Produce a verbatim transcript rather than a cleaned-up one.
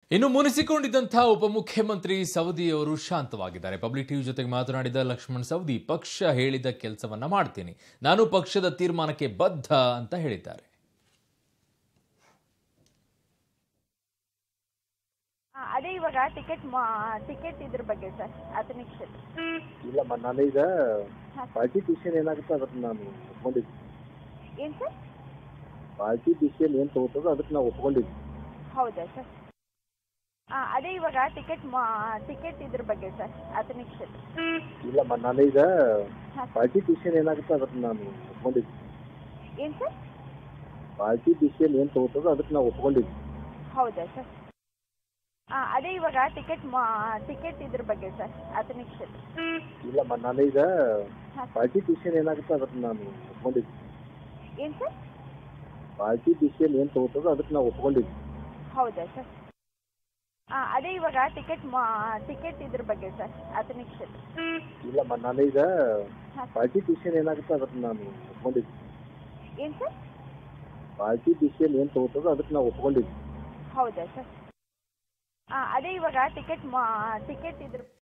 ಇನ್ನು ಮುನಿಸಿಕೊಂಡಿದ್ದಂತಹ ಉಪಮುಖ್ಯಮಂತ್ರಿ ಸವದಿ ಅವರು ಶಾಂತವಾಗಿದ್ದಾರೆ. ಪಬ್ಲಿಕ್ ಟಿವಿ ಜೊತೆಗೆ ಮಾತನಾಡಿದ ಲಕ್ಷ್ಮಣ್ ಸವದಿ, ಪಕ್ಷ ಹೇಳಿದ ಕೆಲಸವನ್ನ ಮಾಡ್ತೀನಿ, ನಾನು ಪಕ್ಷದ ತೀರ್ಮಾನಕ್ಕೆ ಬದ್ಧ ಅಂತ ಹೇಳಿದ್ದಾರೆ. ಅದೇ ಇವಾಗ ಟಿಕೆಟ್ ಟಿಕೆಟ್ ಇದ್ರ ಬಗ್ಗೆ ಸರ್ ಆತನಿಕ ಕ್ಷೇತ್ರ ಇಲ್ಲಮ್ಮ, ನಾನು ಈಗ ಪಾರ್ಟಿ ಡಿಸಿಷನ್ ಏನಾಗುತ್ತೆ ಅದಕ್ಕೆ ನಾನು ಒಪ್ಕೊಂಡಿದ್ದೆ. ಏನ್ ಸರ್? ಪಾರ್ಟಿ ಡಿಸಿಷನ್ ಏನ್ ತಗೋತದೋ ಅದಕ್ಕೆ ನಾವು ಒಪ್ಕೊಂಡಿದ್ವಿ. ಹೌದಾ ಸರ್? ಅದೇ ಇವಾಗ ಟಿಕೆಟ್ ಟಿಕೆಟ್ ಇದ್ರ ಬಗ್ಗೆ ಸರ್ ಆತನಿಕ ಕ್ಷೇತ್ರ ಇಲ್ಲಮ್ಮ, ನಾನು ಈಗ ಪಾರ್ಟಿ ಡಿಸಿಷನ್ ಏನಾಗುತ್ತೆ ಅದಕ್ಕೆ ನಾನು ಒಪ್ಕೊಂಡಿದ್ದೆ. ಏನ್ ಸರ್? ಪಾರ್ಟಿ ಡಿಸಿಷನ್ ಏನ್ ತಗೋತದೋ ಅದಕ್ಕೆ ನಾವು ಒಪ್ಕೊಂಡಿದ್ವಿ. ಹೌದಾ ಸರ್? ಅದೇ ಇವಾಗ ಟಿಕೆಟ್ ಟಿಕೆಟ್ ಇದ್ರ ಬಗ್ಗೆ ಸರ್ ಆತನಿಕ ಕ್ಷೇತ್ರ ಇಲ್ಲಮ್ಮ, ನಾನು ಈಗ ಪಾರ್ಟಿ ಡಿಸಿಷನ್ ಏನಾಗುತ್ತೆ ಅದಕ್ಕೆ ನಾನು ಒಪ್ಕೊಂಡಿದ್ದೆ. ಏನ್ ಸರ್? ಪಾರ್ಟಿ ಡಿಸಿಷನ್ ಏನ್ ತಗೋತದೋ ಅದಕ್ಕೆ ನಾವು ಒಪ್ಕೊಂಡಿದ್ವಿ. ಹೌದಾ ಸರ್? ಅದೇ ಇವಾಗ ಟಿಕೆಟ್ ಟಿಕೆಟ್ ಇದ್ರ ಬಗ್ಗೆ ಸರ್ ಆತನಿಕ ಕ್ಷೇತ್ರ ಇಲ್ಲಮ್ಮ, ನಾನು ಈಗ ಪಾರ್ಟಿ ಡಿಸಿಷನ್ ಏನಾಗುತ್ತೆ ಅದಕ್ಕೆ ನಾನು ಒಪ್ಕೊಂಡಿದ್ವಿ. ಏನ್ ಸರ್? ಪಾರ್ಟಿ ಡಿಸಿಷನ್ ಏನ್ ತಗೋತದೋ ಅದಕ್ಕೆ ನಾವು ಒಪ್ಕೊಂಡಿದ್ವಿ. ಹೌದಾ ಸರ್? ಅದೇ ಇವಾಗ ಟಿಕೆಟ್ ಟಿಕೆಟ್ ಇದ್ರ